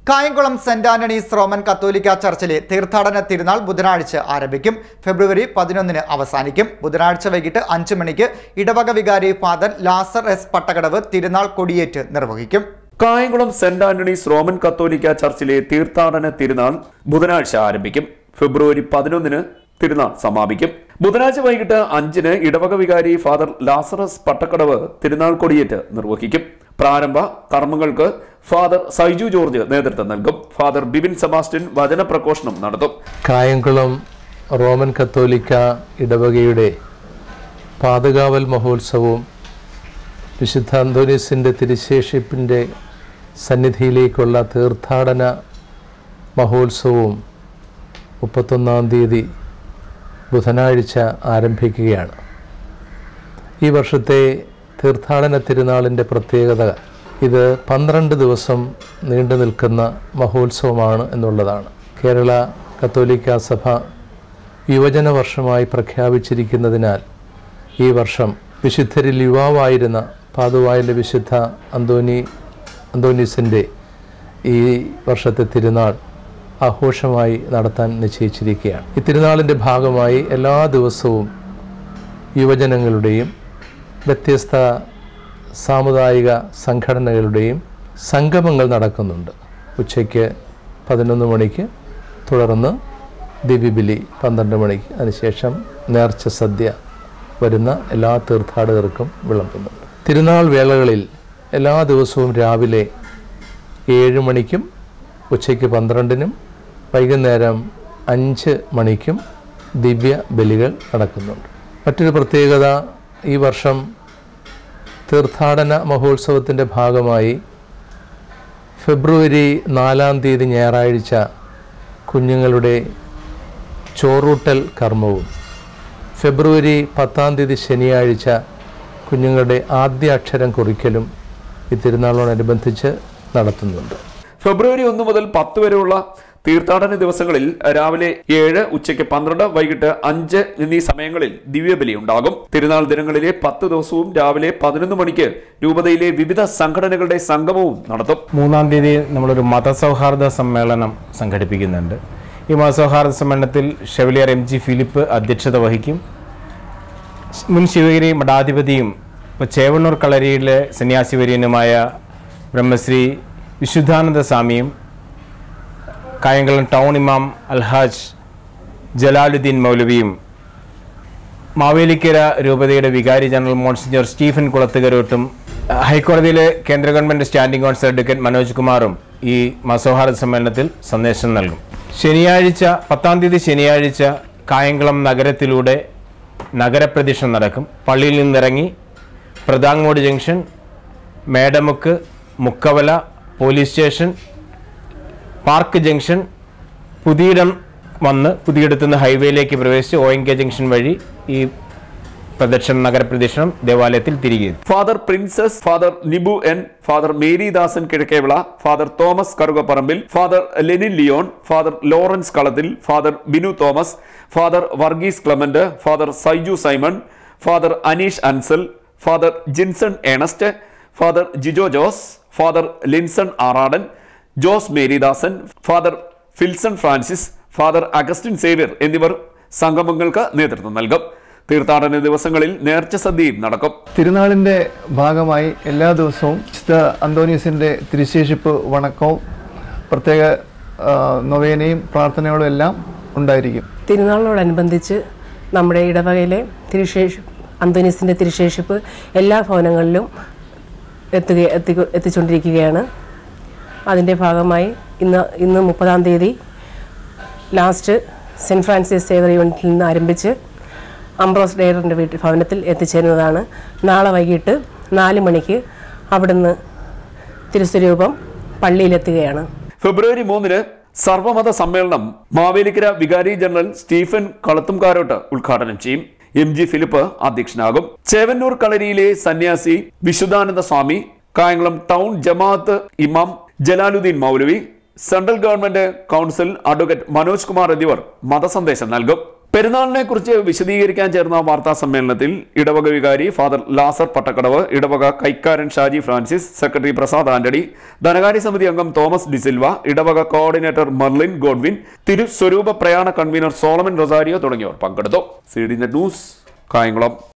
Kayamkulam saint Antony's Roman കത്തോലിക്ക ചർച്ചിലെ തീർത്ഥാടന തിരുനാൾ ബുധനാഴ്ച ആരംഭിക്കും. ഫെബ്രുവരി 11 അവസാനിക്കും. ബുധനാഴ്ച വൈകിട്ട് 5 മണിക്ക് ഇടവക വികാരി ഫാദർ ലാസർ എസ് പട്ടകടവ് തിരുനാൾ കൊടിയേറ്റ് നിർവഹിക്കും. കായംകുളം സെന്റ് ആന്റണീസ് റോമൻ കത്തോലിക്ക ചർച്ചിലെ തീർത്ഥാടന തിരുനാൾ ബുധനാഴ്ച ആരംഭിക്കും. ഫെബ്രുവരി 11 തിരുനാൾ സമാപിക്കും. ബുധനാഴ്ച വൈകിട്ട് 5 ഇടവക വികാരി ഫാദർ ലാസറസ് പട്ടക്കടവ് തിരുനാൾ കൊടിയേറ്റ് നിർവഹിക്കും. പ്രാരംഭ കർമ്മങ്ങൾക്ക് ഫാദർ സൈജു ജോർജ് നേതൃത്വം നൽകും. ഫാദർ ബിബിൻ സെബാസ്റ്റ്യൻ വചനപ്രഘോഷണം നടത്തും. കായംകുളം റോമൻ കത്തോലിക്ക ഇടവകയുടെ പാതകാവൽ മഹോത്സവവും വിശുദ്ധ അന്തോനീസിൻ്റെ തിരുശേഷിപ്പിൻ്റെ സന്നിധിയിലേക്കുള്ള തീർത്ഥാടന മഹോത്സവവും 31-ാം തീയതി ബുധനാഴ്ച ആരംഭിക്കുകയാണ്. ഈ വർഷത്തെ തീർത്ഥാടന തിരുനാളിൻ്റെ പ്രത്യേകത ഇത് 12 ദിവസം നീണ്ടു നിൽക്കുന്ന മഹോത്സവമാണ് എന്നുള്ളതാണ്. കേരള കത്തോലിക്ക സഭ യുവജന വർഷമായി പ്രഖ്യാപിച്ചിരിക്കുന്നതിനാൽ ഈ വർഷം വിശുദ്ധരിൽ യുവാവായിരുന്ന പാതുവായിലെ വിശുദ്ധ അന്തോനീസിൻ്റെ ഈ വർഷത്തെ തിരുനാൾ ആഘോഷമായി നടത്താൻ നിശ്ചയിച്ചിരിക്കുകയാണ്. ഈ തിരുനാളിൻ്റെ ഭാഗമായി എല്ലാ ദിവസവും യുവജനങ്ങളുടെയും വ്യത്യസ്ത സാമുദായിക സംഘടനകളുടെയും സംഗമങ്ങൾ നടക്കുന്നുണ്ട്. ഉച്ചയ്ക്ക് 11 മണിക്ക്, തുടർന്ന് ദിവ്യബലി 12 മണിക്ക്, അതിനുശേഷം നേർച്ച സദ്യ വരുന്ന എല്ലാ തീർത്ഥാടകർക്കും വിളമ്പുന്നുണ്ട്. തിരുനാൾ വേളകളിൽ എല്ലാ ദിവസവും രാവിലെ 7 മണിക്കും ഉച്ചയ്ക്ക് 12-നും വൈകുന്നേരം 5 മണിക്കും ദിവ്യ ബലികൾ നടക്കുന്നുണ്ട്. മറ്റൊരു പ്രത്യേകത, ഈ വർഷം തീർത്ഥാടന മഹോത്സവത്തിൻ്റെ ഭാഗമായി ഫെബ്രുവരി 4-ാം തീയതി ഞായറാഴ്ച കുഞ്ഞുങ്ങളുടെ ചോറൂട്ടൽ കർമ്മവും ഫെബ്രുവരി 10-ാം തീയതി ശനിയാഴ്ച കുഞ്ഞുങ്ങളുടെ ആദ്യ അക്ഷരം കുറിക്കലും ഈ തിരുനാളോടനുബന്ധിച്ച് നടത്തുന്നുണ്ട്. ഫെബ്രുവരി 1 മുതൽ 10 വരെയുള്ള തീർത്ഥാടന ദിവസങ്ങളിൽ രാവിലെ 7, ഉച്ചയ്ക്ക് 12, വൈകിട്ട് 5 എന്നീ സമയങ്ങളിൽ ദിവ്യബലി ഉണ്ടാകും. തിരുനാൾ ദിനങ്ങളിലെ 10 ദിവസവും രാവിലെ 11 മണിക്ക് രൂപതയിലെ വിവിധ സംഘടനകളുടെ സംഗമവും നടത്തും. 3-ാം തീയതി നമ്മളൊരു മതസൗഹാർദ്ദ സമ്മേളനം സംഘടിപ്പിക്കുന്നുണ്ട്. ഈ മതസൗഹാർദ്ദ സമ്മേളനത്തിൽ ഷെവലിയർ MG ഫിലിപ്പ് അധ്യക്ഷത വഹിക്കും. മുൻ ശിവഗിരി മഠാധിപതിയും ചേവണ്ണൂർ കളരിയിലെ സന്യാസിവര്യനുമായ ബ്രഹ്മശ്രീ വിശുദ്ധാനന്ദ സ്വാമിയും കായംകുളം ടൗൺ ഇമാം അൽഹാജ് ജലാലുദ്ദീൻ മൗലവിയും മാവേലിക്കര രൂപതയുടെ വികാരി ജനറൽ മോൺസിഞ്ഞർ സ്റ്റീഫൻ കുളത്തുകരോട്ടും ഹൈക്കോടതിയിലെ കേന്ദ്ര government standing counsel advocate Manoj കുമാറും ഈ മതസൗഹാർദ്ദ സമ്മേളനത്തിൽ സന്ദേശം നൽകും. ശനിയാഴ്ച 10-ാം തീയതി ശനിയാഴ്ച കായംകുളം നഗരത്തിലൂടെ നഗരപ്രദക്ഷിണം നടക്കും. പള്ളിയിൽ നിന്നിറങ്ങി Prathangode junction, Medamukku, Mukkavala, police station, park junction, Puthiyidam വന്ന് പുതിയിടത്തു നിന്ന് ഹൈവേയിലേക്ക് പ്രവേശിച്ച് ONK ജംഗ്ഷൻ വഴി ഈ നഗരപ്രദക്ഷിണം ദേവാലയത്തിൽ തിരികെ. Father Princes, father Nibu N, father Maridasan Kizhakkevila, father Thomas Karukapparambil, father Lenin Leon, father Lawrence Kalathil, father Binu Thomas, father Varghese Clement, father Saiju Simon, father Aneesh Ansal, father Jinson Ernest, father Jijo Jose, father Linson Aradan, Jose Maridasan, father Philson Francis, father Augustine Xavier എന്നിവർ സംഗമങ്ങൾക്ക് നേതൃത്വം നൽകും. തീർത്ഥാടന ദിവസങ്ങളിൽ നേർച്ച സദ്യയും നടക്കും. തിരുനാളിൻ്റെ ഭാഗമായി എല്ലാ ദിവസവും വിശുദ്ധ അന്തോനീസിൻ്റെ തിരുശേഷിപ്പ് വണക്കവും പ്രത്യേക നൊവേനയും പ്രാർത്ഥനകളും എല്ലാം ഉണ്ടായിരിക്കും. തിരുനാളിനോടനുബന്ധിച്ച് നമ്മുടെ ഇടവകയിലെ അന്തോനീസിൻ്റെ തിരുശേഷിപ്പ് എല്ലാ ഭവനങ്ങളിലും എത്തിച്ചുകൊണ്ടിരിക്കുകയാണ്. അതിൻ്റെ ഭാഗമായി ഇന്ന് 30-ാം തീയതി ലാസ്റ്റ് സെൻറ്റ് ഫ്രാൻസിസ് സേവർ യൂണിറ്റിൽ നിന്ന് ആരംഭിച്ച് അംബ്രോസ് ഡെയറിൻ്റെ ഭവനത്തിൽ എത്തിച്ചേരുന്നതാണ്. നാളെ വൈകിട്ട് 4 മണിക്ക് അവിടുന്ന് തിരുസ്വരൂപം പള്ളിയിലെത്തുകയാണ്. ഫെബ്രുവരി 3 സർവമത സമ്മേളനം മാവേലിക്കര വികാരി ജനറൽ സ്റ്റീഫൻ കളത്തുംകാരോട്ട് ഉദ്ഘാടനം ചെയ്യും. MG Philip അധ്യക്ഷനാകും. ചേവന്നൂർ കളരിയിലെ സന്യാസി വിശുദ്ധാനന്ദ സ്വാമി, കായംകുളം ടൗൺ ജമാഅത്ത് ഇമാം Jalaluddin Maulavi, central government counsel advocate Manoj Kumar എന്നിവർ മതസന്ദേശം നൽകും. പെരുന്നാളിനെ കുറിച്ച് വിശദീകരിക്കാൻ ചേർന്ന വാർത്താ സമ്മേളനത്തിൽ ഇടവക വികാരി ഫാദർ ലാസർ പട്ടക്കടവ്, ഇടവക കൈക്കാരൻ ഷാജി ഫ്രാൻസിസ്, സെക്രട്ടറി പ്രസാദ് ആന്റണി, ധനകാര്യ സമിതി അംഗം തോമസ് ഡിസിൽവ, ഇടവക കോർഡിനേറ്റർ മെർലിൻ ഗോഡ്വിൻ, തിരുസ്വരൂപ പ്രയാണ കൺവീനർ സോളമൻ റൊസാരിയോ തുടങ്ങിയവർ പങ്കെടുത്തു. CDNet news, Kayamkulam.